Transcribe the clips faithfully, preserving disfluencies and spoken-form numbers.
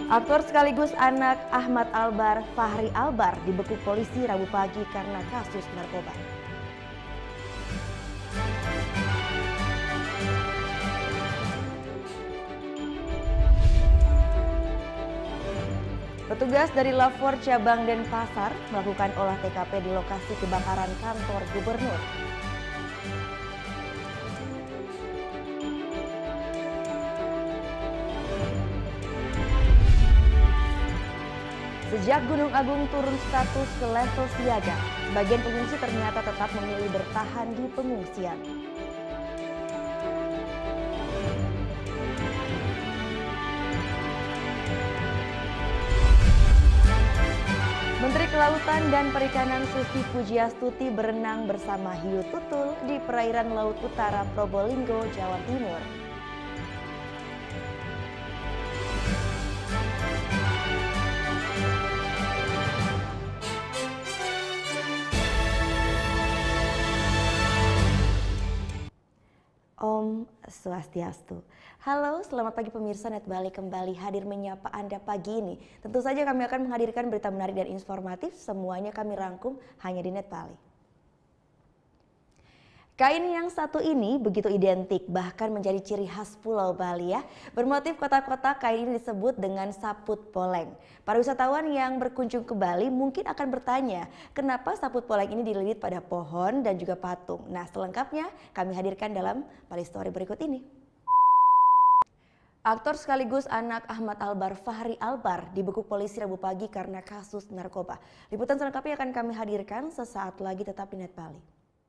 Aktor sekaligus anak Ahmad Albar, Fahri Albar, dibekuk polisi Rabu pagi karena kasus narkoba. Petugas dari Lafor Cabang Denpasar melakukan olah T K P di lokasi kebakaran kantor gubernur. Sejak Gunung Agung turun status ke level siaga, sebagian pengungsi ternyata tetap memilih bertahan di pengungsian. Menteri Kelautan dan Perikanan Susi Pujiastuti berenang bersama hiu tutul di perairan Laut Utara Probolinggo, Jawa Timur. Om Swastiastu. Halo, selamat pagi pemirsa Net Bali kembali hadir menyapa Anda pagi ini. Tentu saja kami akan menghadirkan berita menarik dan informatif, semuanya kami rangkum hanya di Net Bali. Kain yang satu ini begitu identik, bahkan menjadi ciri khas Pulau Bali ya. Bermotif kotak-kotak, kain ini disebut dengan saput poleng. Para wisatawan yang berkunjung ke Bali mungkin akan bertanya, kenapa saput poleng ini dililit pada pohon dan juga patung. Nah, selengkapnya kami hadirkan dalam Bali Story berikut ini. Aktor sekaligus anak Ahmad Albar, Fahri Albar, dibekuk polisi Rabu pagi karena kasus narkoba. Liputan selengkapnya akan kami hadirkan sesaat lagi, tetap di Net Bali.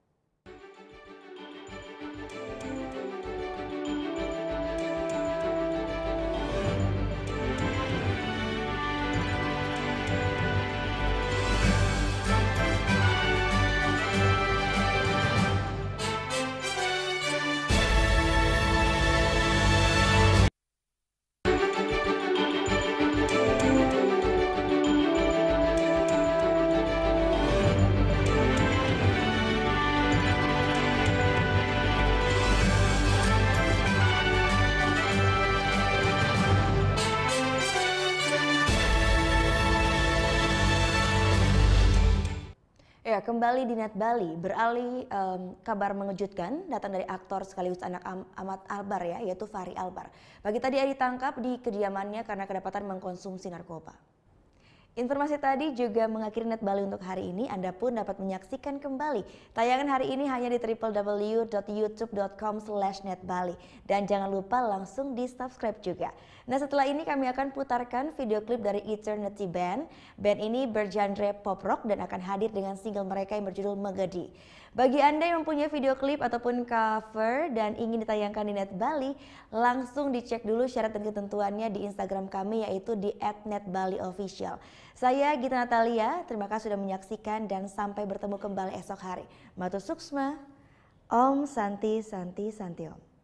Ya, kembali di Net Bali, beralih um, kabar mengejutkan datang dari aktor sekaligus anak Ahmad Albar ya, yaitu Fahri Albar. Pagi tadi ia ditangkap di kediamannya karena kedapatan mengkonsumsi narkoba. Informasi tadi juga mengakhiri Net Bali untuk hari ini. Anda pun dapat menyaksikan kembali tayangan hari ini hanya di w w w dot youtube dot com slash netbali. Dan jangan lupa langsung di subscribe juga. Nah, setelah ini kami akan putarkan video klip dari Eternity Band. Band ini bergenre pop rock dan akan hadir dengan single mereka yang berjudul Megedi. Bagi Anda yang mempunyai video klip ataupun cover dan ingin ditayangkan di Net Bali, langsung dicek dulu syarat dan ketentuannya di Instagram kami yaitu di at netbaliofficial. Saya Gita Natalia, terima kasih sudah menyaksikan dan sampai bertemu kembali esok hari. Matur Suksma, Om Santi Santi Santi Om.